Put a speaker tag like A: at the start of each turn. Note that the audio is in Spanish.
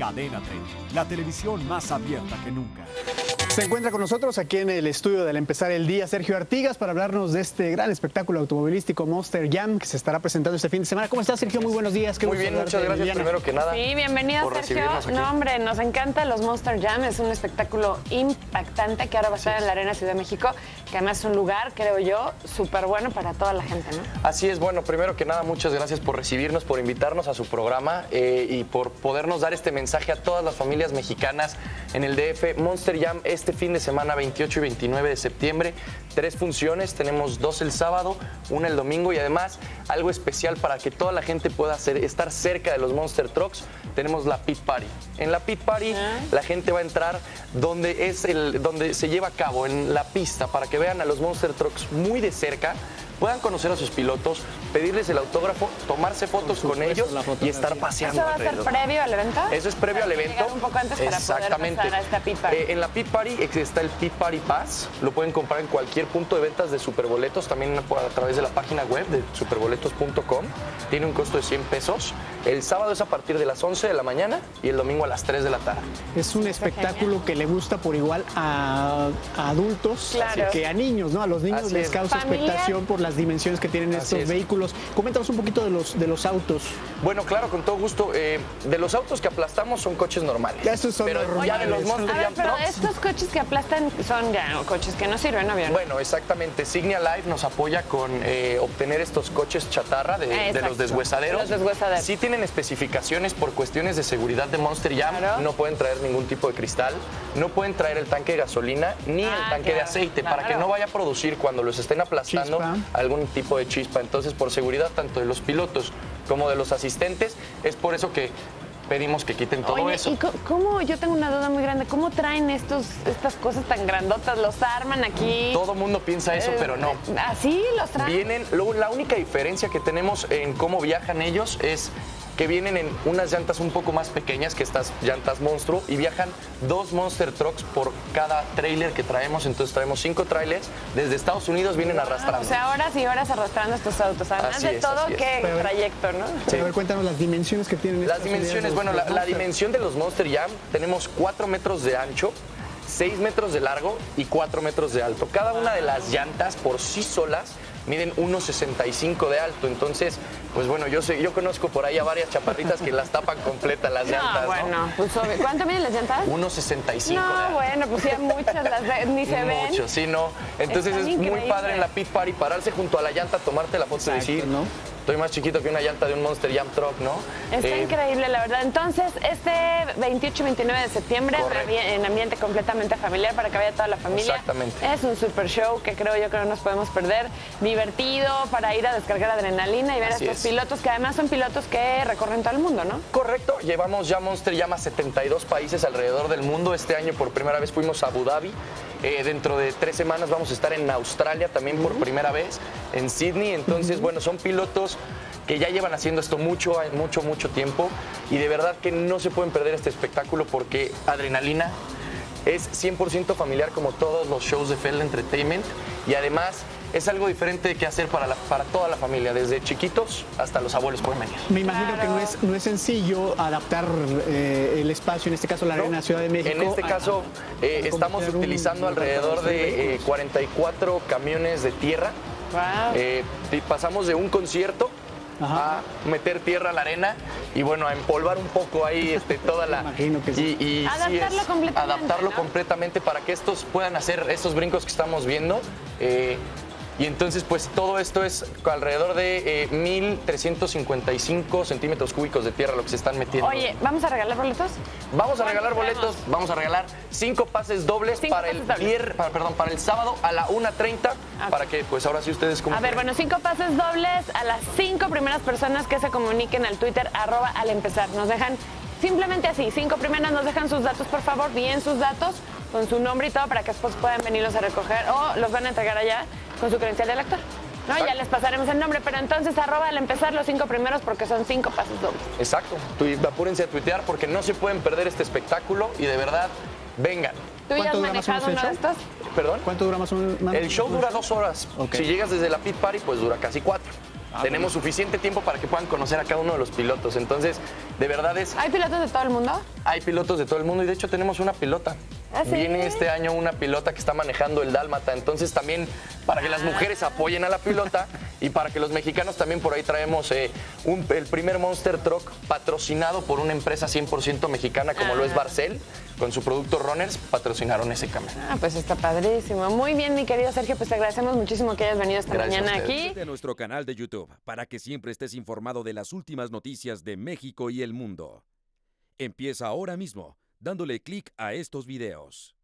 A: Cadena 30, la televisión más abierta que nunca.
B: Se encuentra con nosotros aquí en el estudio del Empezar el Día Sergio Artigas para hablarnos de este gran espectáculo automovilístico Monster Jam que se estará presentando este fin de semana. ¿Cómo estás, Sergio? Muy buenos días.
C: Muy bien, muchas gracias primero que nada.
D: Sí, bienvenido, Sergio. No, hombre, nos encanta los Monster Jam. Es un espectáculo impactante que ahora va a estar en la Arena Ciudad de México, que además es un lugar, creo yo, súper bueno para toda la gente, ¿no?
C: Así es, bueno, primero que nada, muchas gracias por recibirnos, por invitarnos a su programa y por podernos dar este mensaje a todas las familias mexicanas en el DF. Monster Jam este fin de semana, 28 y 29 de septiembre, 3 funciones, tenemos 2 el sábado, 1 el domingo y además algo especial para que toda la gente pueda estar cerca de los Monster Trucks, tenemos la Pit Party. En la Pit Party la gente va a entrar donde se lleva a cabo, en la pista, para que vean a los Monster Trucks muy de cerca, puedan conocer a sus pilotos, pedirles el autógrafo, tomarse fotos con ellos y estar paseando.
D: ¿Eso va a ser previo al evento?
C: Eso es previo al evento.
D: Un poco antes para
C: exactamente.
D: Poder pasar a esta Pit Party.
C: En la Pit Party está el Pit Party Pass, lo pueden comprar en cualquier punto de ventas de Superboletos, también a través de la página web de superboletos.com, tiene un costo de 100 pesos. El sábado es a partir de las 11 de la mañana y el domingo a las 3 de la tarde.
B: Es un espectáculo que le gusta por igual a adultos que a niños, ¿no? A los niños les causa expectación por las dimensiones que tienen estos vehículos. Coméntanos un poquito de los autos.
C: Bueno, claro, con todo gusto. De los autos que aplastamos son coches normales.
B: Ya estos son
C: pero
B: normales.
C: Ya de los Monster Jam
D: pero
C: Trucks,
D: estos coches que aplastan son ya coches que no sirven, ¿no?
C: Bueno, exactamente. Signia Life nos apoya con obtener estos coches chatarra de los deshuesaderos. Sí tienen especificaciones por cuestiones de seguridad de Monster Jam. Claro. No pueden traer ningún tipo de cristal, no pueden traer el tanque de gasolina ni el tanque de aceite para que no vaya a producir cuando los estén aplastando algún tipo de chispa. Entonces, por seguridad tanto de los pilotos como de los asistentes, es por eso que pedimos que quiten todo eso.
D: ¿Y cómo? Yo tengo una duda muy grande. ¿Cómo traen estas cosas tan grandotas? ¿Los arman aquí?
C: Todo mundo piensa eso, pero no.
D: ¿Así los traen?
C: La única diferencia que tenemos en cómo viajan ellos es que vienen en unas llantas un poco más pequeñas que estas llantas monstruo y viajan 2 Monster Trucks por cada tráiler que traemos. Entonces traemos 5 trailers. Desde Estados Unidos vienen arrastrando.
D: O sea, horas y horas arrastrando estos autos. Además de todo, qué trayecto, ¿no?
B: Sí. A ver, cuéntanos las dimensiones que tienen.
C: Las dimensiones, bueno, la dimensión de los Monster Jam, tenemos 4 metros de ancho, 6 metros de largo y 4 metros de alto. Cada una de las llantas por sí solas miden 1.65 de alto. Entonces, pues bueno, yo conozco por ahí a varias chaparritas que las tapan completas las llantas.
D: Bueno, pues ¿cuánto miden las llantas?
C: 1.65
D: No, bueno, pues ya muchas ni se ven.
C: Mucho, sí, no. Entonces es muy padre en la Pit Party pararse junto a la llanta, tomarte la foto y decir, ¿no? Estoy más chiquito que una llanta de un Monster Jam Truck, ¿no?
D: Está increíble, la verdad. Entonces, este 28 y 29 de septiembre, en ambiente completamente familiar, para que vaya toda la familia.
C: Exactamente.
D: Es un super show que creo yo que no nos podemos perder. Divertido, para ir a descargar adrenalina y ver a estos pilotos, que además son pilotos que recorren todo el mundo, ¿no?
C: Correcto. Llevamos ya Monster Jam a 72 países alrededor del mundo. Este año por primera vez fuimos a Abu Dhabi. Dentro de 3 semanas vamos a estar en Australia también por primera vez, en Sydney. Entonces, bueno, son pilotos que ya llevan haciendo esto mucho tiempo y de verdad que no se pueden perder este espectáculo porque adrenalina es 100% familiar como todos los shows de Feld Entertainment y además es algo diferente que hacer para toda la familia, desde chiquitos hasta los abuelos pueden venir.
B: Me imagino que no es sencillo adaptar el espacio, en este caso la Arena Ciudad de México.
C: En este caso estamos utilizando alrededor de 44 camiones de tierra.
D: Wow.
C: Pasamos de un concierto a meter tierra a la arena y bueno, a empolvar un poco ahí toda la...
B: Imagino que sí.
C: Y
D: adaptarlo completamente.
C: Adaptarlo completamente para que estos puedan hacer estos brincos que estamos viendo. Y entonces, pues todo esto es alrededor de 1.355 centímetros cúbicos de tierra lo que se están metiendo.
D: Oye, ¿vamos a regalar boletos?
C: Vamos a regalar boletos, vamos a regalar 5 pases dobles para el sábado a la 1:30 para que, pues ahora sí ustedes como...
D: A ver, bueno, 5 pases dobles a las 5 primeras personas que se comuniquen al Twitter @alempezar. Nos dejan simplemente así, 5 primeras nos dejan sus datos, por favor, bien sus datos, con su nombre y todo para que después puedan venirlos a recoger o los van a entregar allá con su credencial de lector. No, ya les pasaremos el nombre, pero entonces al empezar los 5 primeros porque son 5 pases dobles.
C: Exacto. Apúrense a tuitear porque no se pueden perder este espectáculo y de verdad, vengan.
D: ¿Tú ya has manejado uno de estos?
C: ¿Perdón?
B: ¿Cuánto dura más o menos?
C: El show dura 2 horas. Si llegas desde la Pit Party, pues dura casi 4. Tenemos suficiente tiempo para que puedan conocer a cada uno de los pilotos. Entonces, De verdad es...
D: ¿Hay pilotos de todo el mundo?
C: Hay pilotos de todo el mundo y de hecho tenemos una pilota.
D: ¿Ah, sí?
C: Viene este año una pilota que está manejando el Dálmata, entonces también para que las mujeres apoyen a la pilota y para que los mexicanos también por ahí traemos el primer Monster Truck patrocinado por una empresa 100% mexicana como lo es Barcel, con su producto Runners, patrocinaron ese camión.
D: Pues está padrísimo. Muy bien, mi querido Sergio, pues te agradecemos muchísimo que hayas venido esta mañana aquí.
E: Suscríbete a nuestro canal de YouTube para que siempre estés informado de las últimas noticias de México y el mundo. Empieza ahora mismo dándole clic a estos videos.